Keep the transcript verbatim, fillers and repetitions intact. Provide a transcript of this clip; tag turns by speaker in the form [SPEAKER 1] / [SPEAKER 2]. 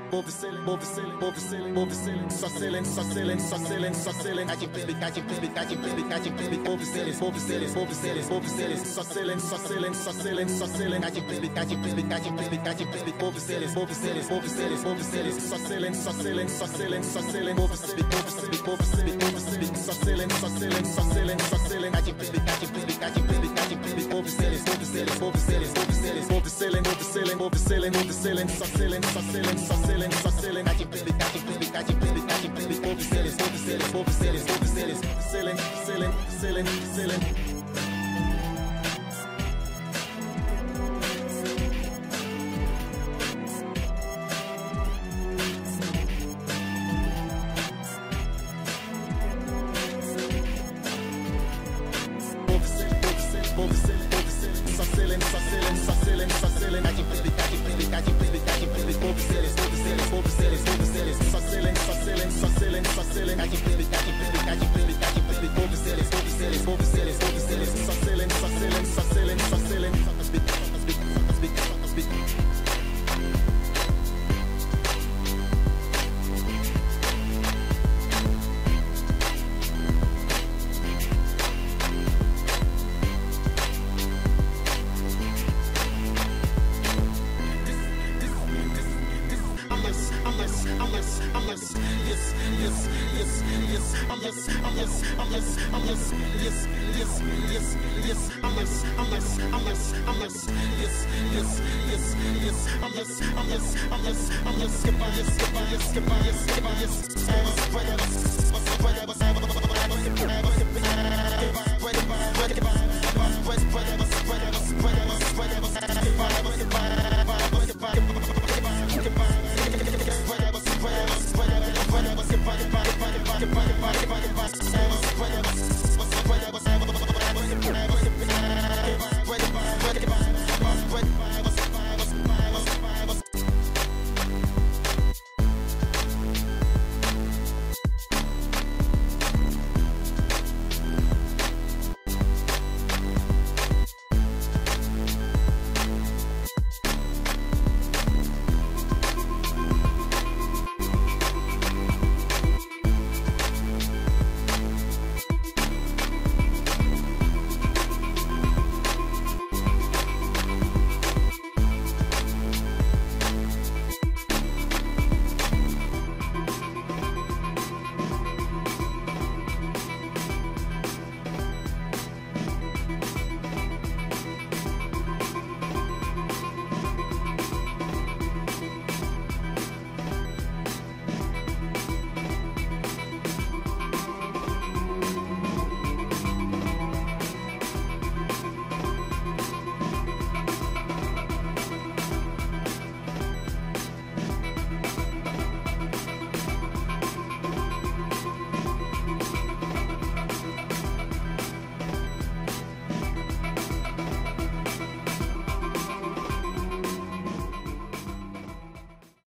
[SPEAKER 1] overselling, overselling, overselling, overselling, só selling, só selling, só selling, só selling. Cate, pipi, cate, pipi, cate, pipi, cate, pipi, overselling, overselling, overselling, overselling, só selling, só selling, só selling, só selling. Cate, pipi, cate, pipi, cate, pipi, cate, pipi, overselling, overselling, overselling, overselling, só selling, só selling, só selling, só selling, overselling, overselling, overselling, overselling, só selling, só selling, só selling, só selling. Cate, pipi, cate, pipi, cate, pipi, cate, pipi, overselling, overselling, overselling, overselling, overselling, overselling, overselling, overselling, só selling, só selling, só selling, só selling. Cate, pipi, cate, pipi, cate, pipi, cate, pipi, overselling, overselling, overselling, overselling, selling, selling, selling, selling. Unless, unless, unless,